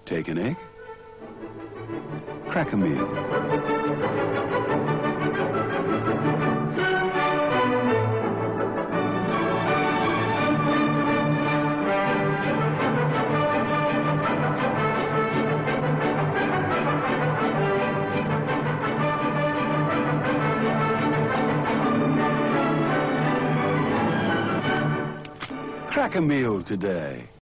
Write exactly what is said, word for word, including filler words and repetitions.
Take an egg. Crack a meal. Crack a meal today.